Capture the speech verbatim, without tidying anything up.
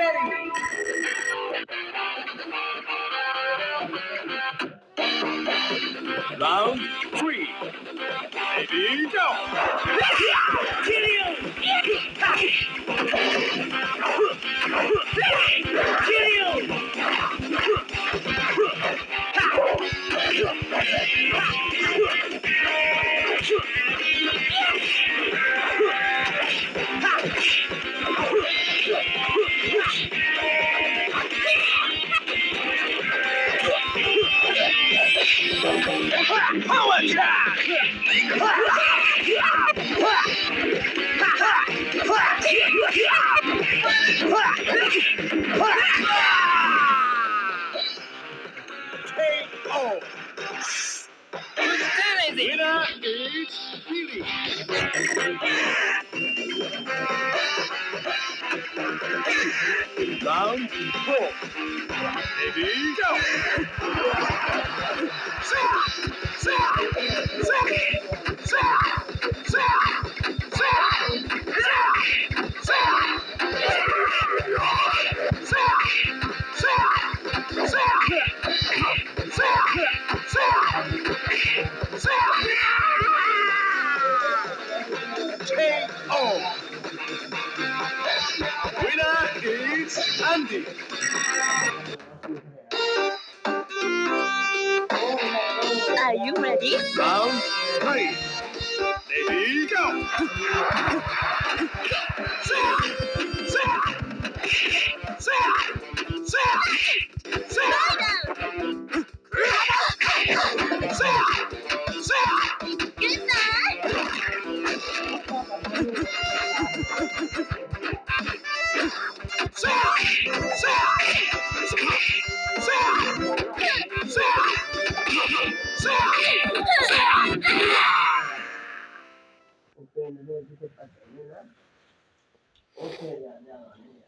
ready. Round three. Ready, go. Kill you. Kill you. Power charge! K O. Winner is Billy. Round four. Ready, go. K O. Winner is Andy. Are you ready? Round three. Ready, go. Oke, ini kita pakai ini lah. Oke, ya, jangan.